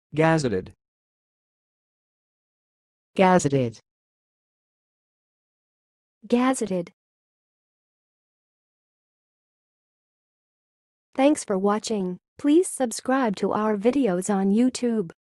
Gazetted. Gazetted. Gazetted. Thanks for watching. Please subscribe to our videos on YouTube.